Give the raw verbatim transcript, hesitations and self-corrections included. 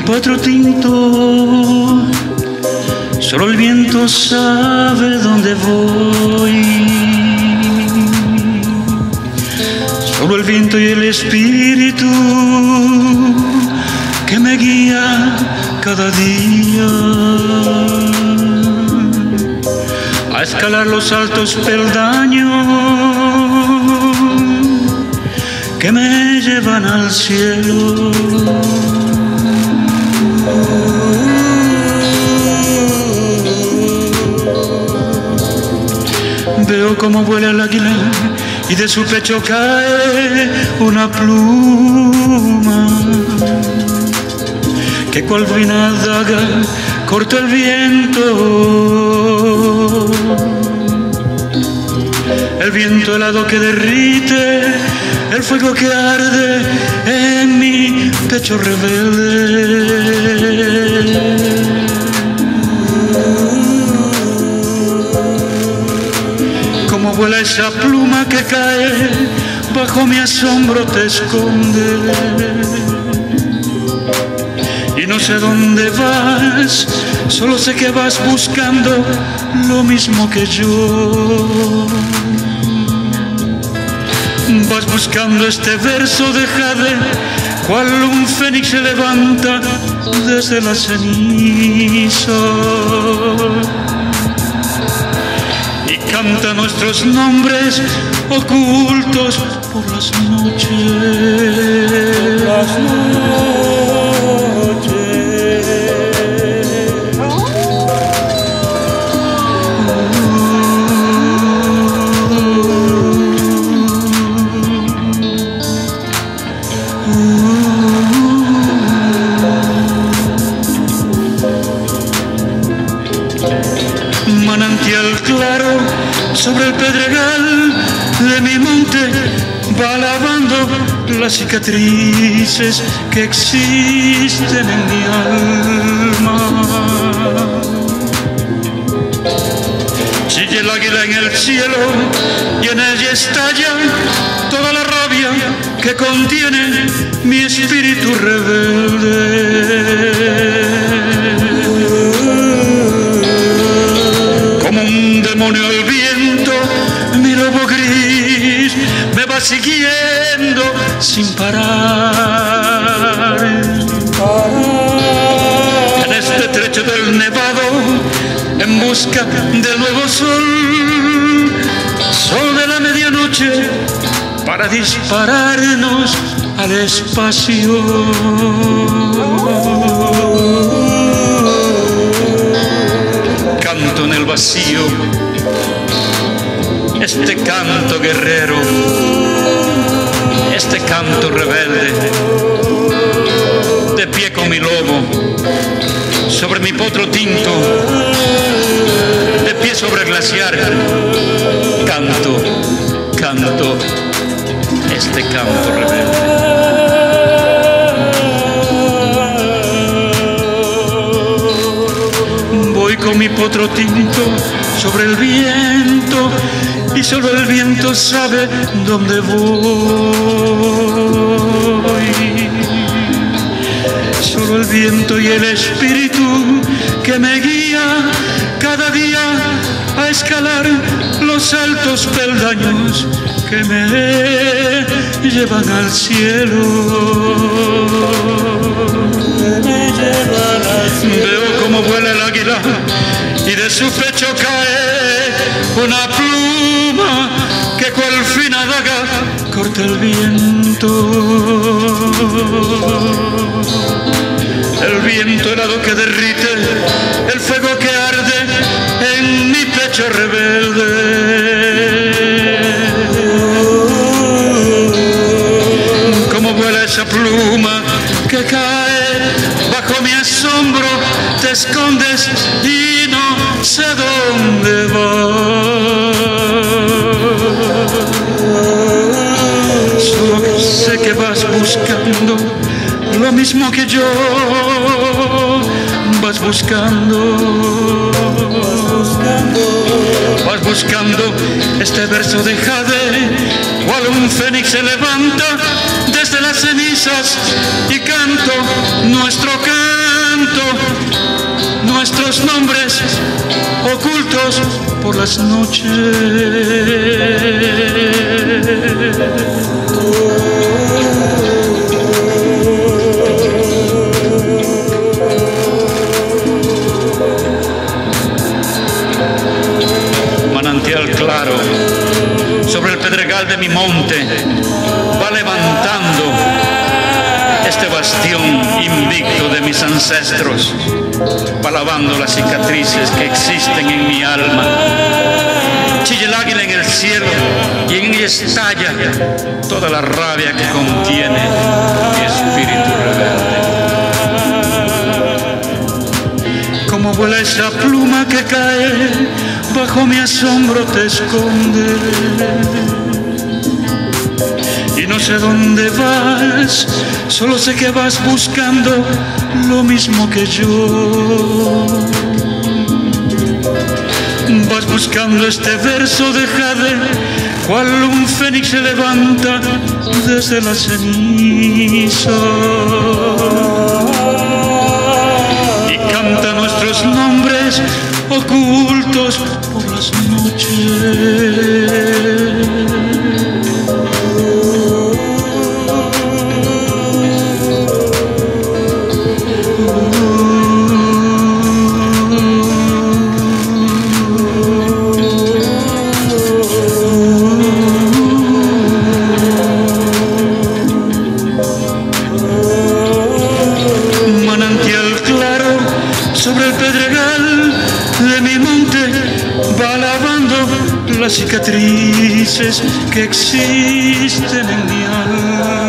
potro tinto, solo el viento sabe dónde voy. Solo el viento y el espíritu que me guía cada día a escalar los altos peldaños que me llevan al cielo. Veo cómo vuela el águila y de su pecho cae una pluma que cual fina daga corta el viento. El viento helado que derrite el fuego que arde en mi pecho rebelde. Como vuela esa pluma que cae bajo mi asombro te esconde. Y no sé dónde vas, solo sé que vas buscando lo mismo que yo. Vas buscando este verso de jade, cual un fénix se levanta desde la ceniza y canta nuestros nombres ocultos por las noches. Las noches. Manantial claro sobre el pedregal de mi monte va lavando las cicatrices que existen en mi alma. Chilla el águila en el cielo y en ella estalla toda la rabia que contiene mi espíritu rebelde. Como un demonio al viento, mi lobo gris me va siguiendo sin parar. En este trecho del nevado, en busca del nuevo sol, sol de la medianoche, para dispararnos al espacio. Canto en el vacío, este canto guerrero, este canto rebelde, de pie con mi lobo, sobre mi potro tinto, de pie sobre el glaciar, canto, canto, este canto rebelde. Voy con mi potro tinto sobre el viento y solo el viento sabe dónde voy. Solo el viento y el espíritu que me guía cada día a escalar los altos peldaños que me llevan al cielo. Veo cómo vuela el águila y de su pecho cae una pluma que cual fina daga corta el viento. El viento helado que derrite el fuego que arde en mi pecho rebelde. Como vuela esa pluma que cae bajo mi asombro, te escondes y no sé dónde vas. Solo sé que vas buscando lo mismo que yo, vas buscando, vas buscando este verso de jade, cual un fénix se levanta desde las cenizas y canto nuestro canto. canto nuestros nombres ocultos por las noches. Manantial claro sobre el pedregal de mi monte va levantando este bastión invicto de mis ancestros, va lavando las cicatrices que existen en mi alma. Chilla el águila en el cielo y en ella estalla toda la rabia que contiene mi espíritu rebelde. Como vuela esa pluma que cae, bajo mi asombro te esconde. Y no sé dónde vas, solo sé que vas buscando lo mismo que yo. Vas buscando este verso de jade, cual un fénix se levanta desde la ceniza y canta nuestros nombres ocultos por las noches. Sobre el pedregal de mi monte va lavando las cicatrices que existen en mi alma.